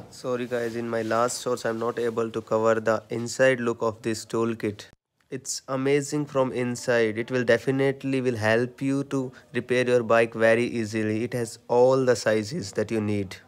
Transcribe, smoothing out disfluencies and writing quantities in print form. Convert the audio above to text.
Sorry guys, in my last shorts I'm not able to cover the inside look of this toolkit. It's amazing from inside. It will definitely will help you to repair your bike very easily. It has all the sizes that you need.